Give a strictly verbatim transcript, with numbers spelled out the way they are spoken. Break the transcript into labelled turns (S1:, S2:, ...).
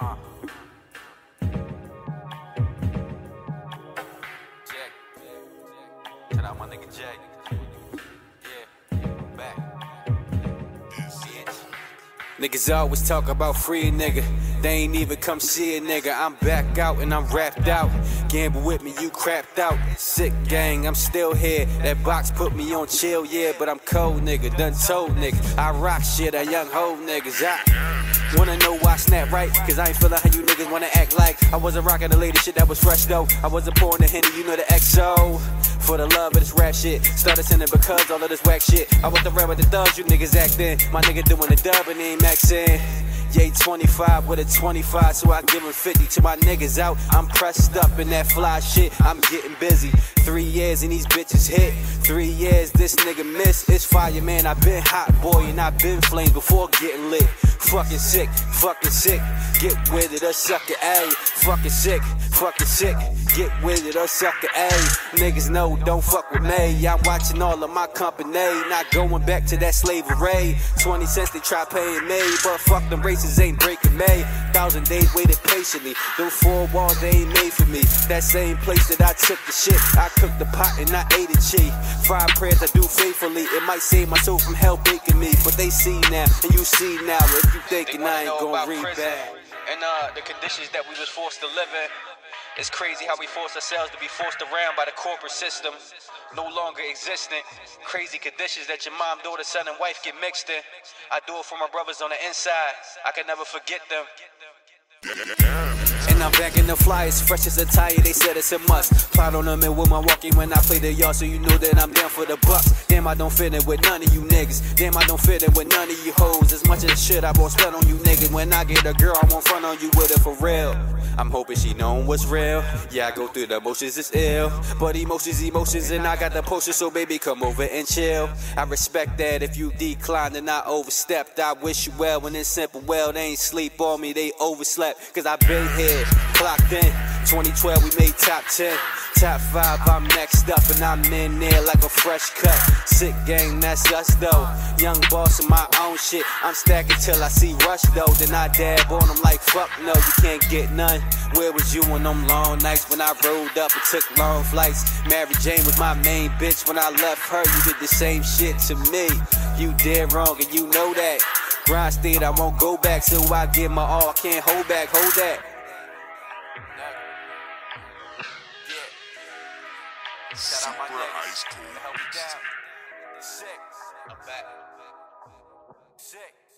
S1: Uh. Jack. Shout out my nigga Jack. Yeah. Back. Niggas always talk about free a nigga. They ain't even come see a nigga. I'm back out and I'm rapped out. Gamble with me, you crapped out. Sick gang, I'm still here. That box put me on chill, yeah, but I'm cold, nigga. Done told niggas. I rock shit, a young hoe niggas. I wanna know why I snap right? Cause I ain't feeling how you niggas wanna act like. I wasn't rocking the lady shit that was fresh though. I wasn't pouring the Henny, you know the X O. For the love of this rap shit. Started sending because all of this whack shit. I was the rap with the thugs, you niggas acting. My nigga doing the dub and he ain't maxing. Yeah, twenty-five with a twenty-five, so I give him fifty to my niggas out. I'm pressed up in that fly shit, I'm getting busy. Three years and these bitches hit. Three years this nigga miss. It's fire, man, I been hot, boy, and I been flamed before getting lit. Fucking sick, fucking sick. Get with it or suck it, ayy. Fucking sick, fucking sick. Get with it or suck it, ayy. Niggas know, don't fuck with me. I'm watching all of my company, not going back to that slavery. Twenty cents they try paying me, but fuck them races ain't breaking me. Thousand days waited patiently. Them four walls they ain't made for me. That same place that I took the shit, I cooked the pot and I ate it cheap. Five prayers I do faithfully. It might save my soul from hell baking me, but they see now and you see now. If you thinking I ain't gonna read back.
S2: And uh, the conditions that we was forced to live in. It's crazy how we force ourselves to be forced around by the corporate system, no longer existent. Crazy conditions that your mom, daughter, son, and wife get mixed in. I do it for my brothers on the inside. I can never forget them.
S1: And I'm back in the flyers, fresh as a tire, they said it's a must. Plot on them and with my walking when I play the yard, so you know that I'm down for the bucks. Damn, I don't fit in with none of you niggas. Damn, I don't fit in with none of you hoes. As much as shit I won't spend on you niggas. When I get a girl, I won't front on you with it for real. I'm hoping she know what's real. Yeah, I go through the motions, it's ill. But emotions, emotions, and I got the potion, so baby, come over and chill. I respect that if you declined and I overstepped. I wish you well when it's simple. Well, they ain't sleep on me, they overslept. Cause I been here, clocked in. twenty twelve, we made top ten. Top five, I'm next up, and I'm in there like a fresh cut. Sick gang, that's us though. Young boss of my own shit. I'm stacking till I see rush though. Then I dab on them like fuck no, you can't get none. Where was you on them long nights when I rolled up and took long flights? Mary Jane was my main bitch when I left her. You did the same shit to me. You did wrong and you know that. Grind state, I won't go back, so I give my all. I can't hold back, hold that.
S3: Super ice cold.
S1: Sick. I'm back. Sick.